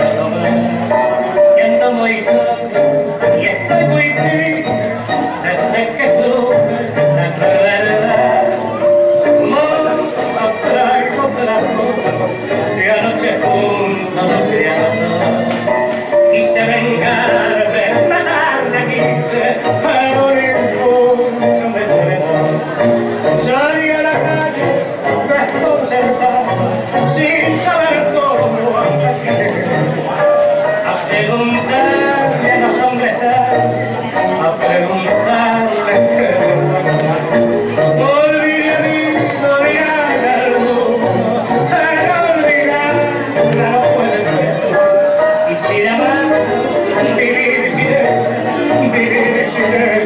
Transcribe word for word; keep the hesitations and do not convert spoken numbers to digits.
y ando muy solo y estoy muy triste desde que tuve la verdad. Como traigo plato y anoche junto los criados quise vengarme, matarla quise, pero ninguno me frenó. Salí a la calle desconcertado sin saber cómo hacer, a preguntarle a los hombres, a preguntarle qué olvidé mi historia del mundo, pero olvidarla no puede ser. Y sin amar, vivir bien, vivir bien.